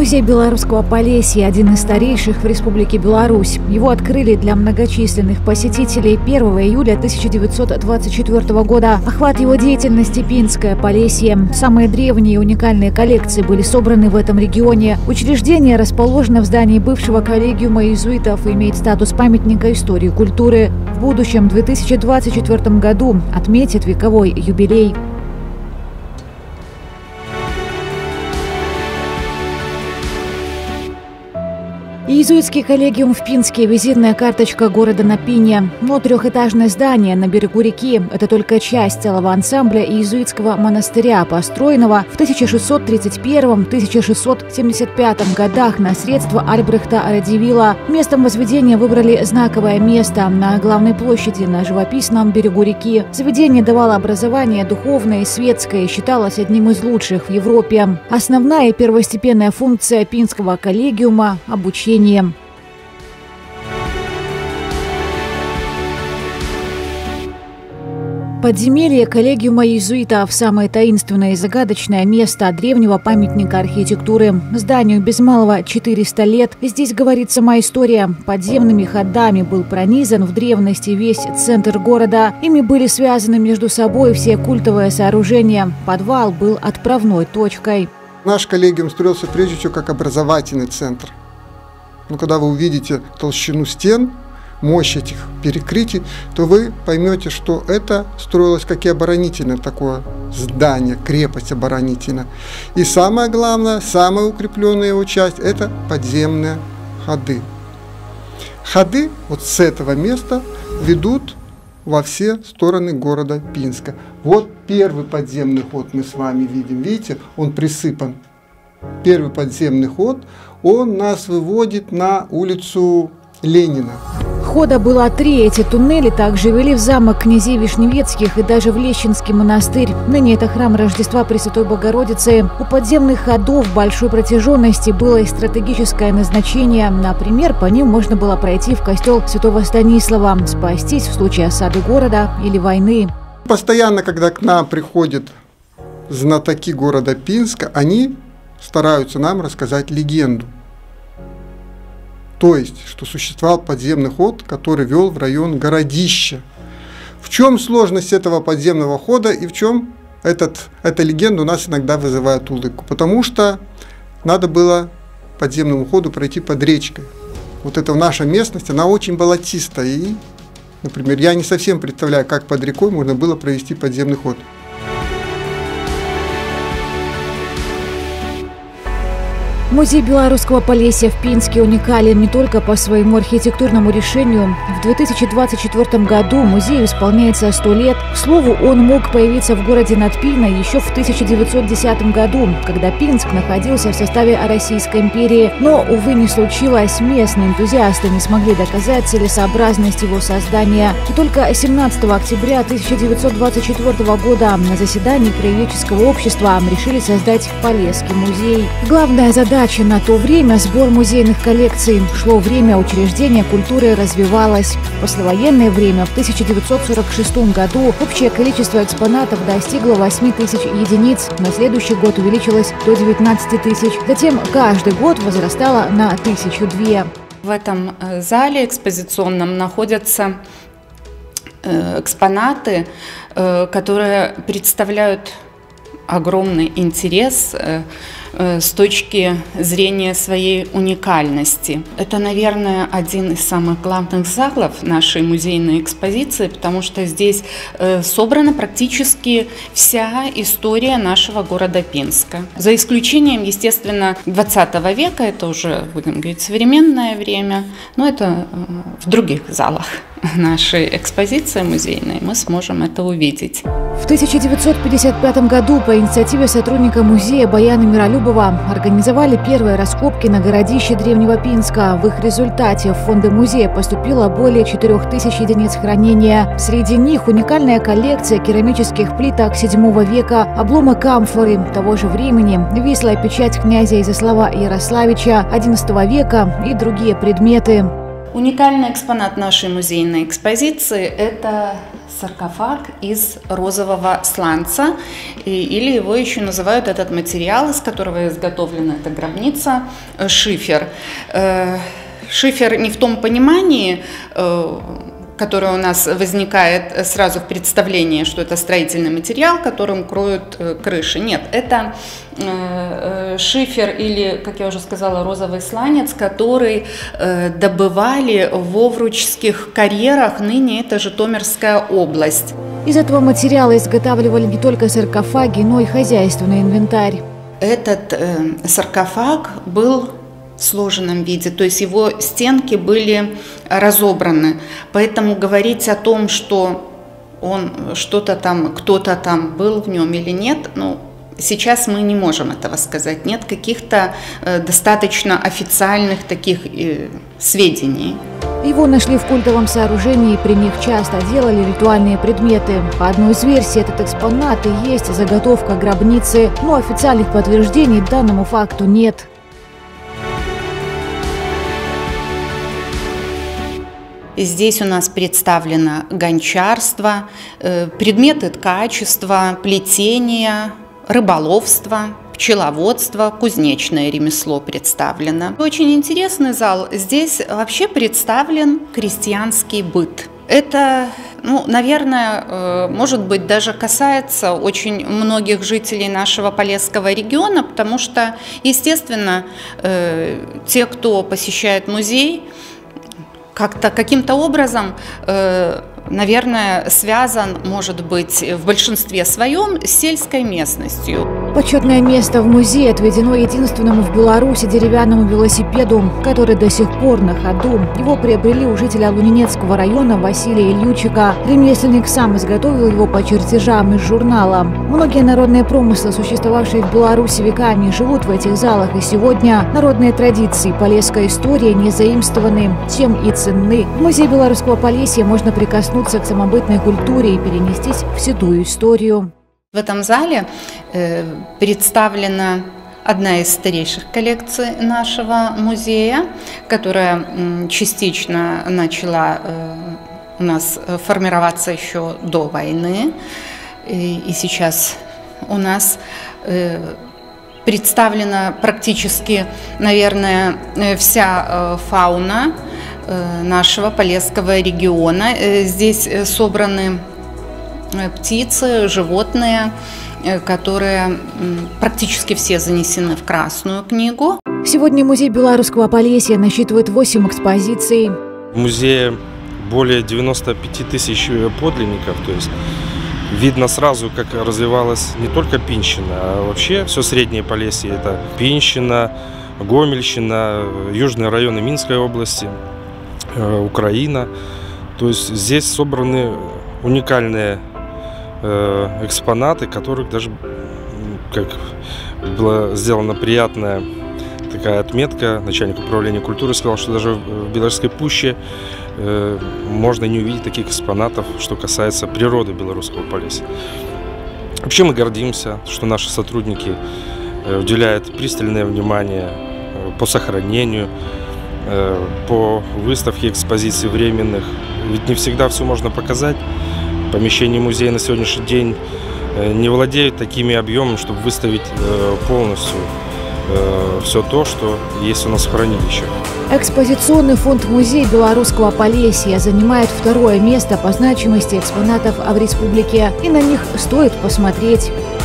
Музей Белорусского Полесья – один из старейших в Республике Беларусь. Его открыли для многочисленных посетителей 1 июля 1924 года. Охват его деятельности – Пинское Полесье. Самые древние и уникальные коллекции были собраны в этом регионе. Учреждение расположено в здании бывшего коллегиума иезуитов и имеет статус памятника истории и культуры. В будущем, в 2024 году, отметит вековой юбилей. Иезуитский коллегиум в Пинске – визитная карточка города на Пине. Но трехэтажное здание на берегу реки – это только часть целого ансамбля иезуитского монастыря, построенного в 1641-1675 годах на средства Альбрехта Радзивилла. Местом возведения выбрали знаковое место на главной площади на живописном берегу реки. Заведение давало образование духовное и светское и считалось одним из лучших в Европе. Основная и первостепенная функция Пинского коллегиума – обучение. Подземелье коллегиума иезуитов – самое таинственное и загадочное место древнего памятника архитектуры. Зданию без малого 400 лет. Здесь говорит сама история. Подземными ходами был пронизан в древности весь центр города. Ими были связаны между собой все культовые сооружения. Подвал был отправной точкой. Наш коллегиум строился прежде всего как образовательный центр. Но когда вы увидите толщину стен, мощь этих перекрытий, то вы поймете, что это строилось как и оборонительное такое здание, крепость оборонительная. И самое главное, самая укрепленная его часть – это подземные ходы. Ходы вот с этого места ведут во все стороны города Пинска. Вот первый подземный ход мы с вами видим. Видите, он присыпан. Первый подземный ход, он нас выводит на улицу Ленина. Хода было 3. Эти туннели также вели в замок князей Вишневецких и даже в Лещинский монастырь. Ныне это храм Рождества Пресвятой Богородицы. У подземных ходов большой протяженности было и стратегическое назначение. Например, по ним можно было пройти в костел Святого Станислава, спастись в случае осады города или войны. Постоянно, когда к нам приходят знатоки города Пинска, они стараются нам рассказать легенду. То есть, что существовал подземный ход, который вел в район городища. В чем сложность этого подземного хода и в чем эта легенда у нас иногда вызывает улыбку? Потому что надо было подземному ходу пройти под речкой. Вот эта наша местность, она очень болотистая. И, например, я не совсем представляю, как под рекой можно было провести подземный ход. Музей Белорусского Полесья в Пинске уникален не только по своему архитектурному решению. В 2024 году музею исполняется 100 лет. К слову, он мог появиться в городе над Пиной еще в 1910 году, когда Пинск находился в составе Российской империи. Но, увы, не случилось. Местные энтузиасты не смогли доказать целесообразность его создания. И только 17 октября 1924 года на заседании краеведческого общества решили создать Полесский музей. Главная задача на то время – сбор музейных коллекций. Шло время, учреждение культуры развивалось. В послевоенное время, в 1946 году, общее количество экспонатов достигло 8 тысяч единиц. На следующий год увеличилось до 19 тысяч. Затем каждый год возрастало на 1002. В этом зале экспозиционном находятся экспонаты, которые представляют огромный интерес с точки зрения своей уникальности. Это, наверное, один из самых главных залов нашей музейной экспозиции, потому что здесь собрана практически вся история нашего города Пинска. За исключением, естественно, 20 века, это уже, будем говорить, современное время, но это в других залах нашей экспозиции музейной мы сможем это увидеть. В 1955 году по инициативе сотрудника музея Баяна Миролюбова организовали первые раскопки на городище Древнего Пинска. В их результате в фонды музея поступило более 4000 единиц хранения. Среди них уникальная коллекция керамических плиток VII века, обломок амфоры того же времени, вислая печать князя Изяслава Ярославича XI века и другие предметы. Уникальный экспонат нашей музейной экспозиции – это саркофаг из розового сланца, или его еще называют, этот материал, из которого изготовлена эта гробница, шифер. Шифер не в том понимании, которое у нас возникает сразу в представлении, что это строительный материал, которым кроют крыши. Нет, это шифер или, как я уже сказала, розовый сланец, который добывали в овручских карьерах, ныне это Житомирская область. Из этого материала изготавливали не только саркофаги, но и хозяйственный инвентарь. Этот саркофаг был в сложенном виде, то есть его стенки были разобраны. Поэтому говорить о том, что он что-то там, кто-то там был в нем или нет, ну, сейчас мы не можем этого сказать. Нет каких-то достаточно официальных таких сведений. Его нашли в культовом сооружении, и при них часто делали ритуальные предметы. По одной из версий, этот экспонат и есть заготовка гробницы, но официальных подтверждений данному факту нет. Здесь у нас представлено гончарство, предметы ткачества, плетения, рыболовство, пчеловодство, кузнечное ремесло представлено. Очень интересный зал. Здесь вообще представлен крестьянский быт. Это, ну, наверное, может быть, даже касается очень многих жителей нашего Полесского региона, потому что, естественно, те, кто посещает музей, как-то каким-то образом, наверное, связан, может быть, в большинстве своем с сельской местностью. Почетное место в музее отведено единственному в Беларуси деревянному велосипеду, который до сих пор на ходу. Его приобрели у жителя Лунинецкого района Василия Ильючика. Ремесленник сам изготовил его по чертежам из журнала. Многие народные промыслы, существовавшие в Беларуси веками, живут в этих залах, и сегодня народные традиции, полесская история не заимствованы, тем и ценны. В музее Белорусского Полесья можно прикоснуться к самобытной культуре и перенестись в седую историю. В этом зале представлена одна из старейших коллекций нашего музея, которая частично начала у нас формироваться еще до войны. И сейчас у нас представлена практически, наверное, вся фауна нашего Полесского региона. Здесь собраны птицы, животные, которые практически все занесены в Красную книгу. Сегодня музей Белорусского Полесья насчитывает 8 экспозиций. В музее более 95 тысяч подлинников, то есть видно сразу, как развивалась не только Пинщина, а вообще все Среднее Полесье. Это Пинщина, Гомельщина, южные районы Минской области, Украина. То есть здесь собраны уникальные экспонаты, которых даже, как была сделана приятная такая отметка, начальник управления культуры сказал, что даже в Белорусской пуще можно не увидеть таких экспонатов, что касается природы Белорусского Полесья. Вообще мы гордимся, что наши сотрудники уделяют пристальное внимание по сохранению, по выставке экспозиций временных. Ведь не всегда все можно показать. Помещения музея на сегодняшний день не владеют такими объемами, чтобы выставить полностью все то, что есть у нас в хранилищах. Экспозиционный фонд музея Белорусского Полесья занимает 2-е место по значимости экспонатов в республике, и на них стоит посмотреть.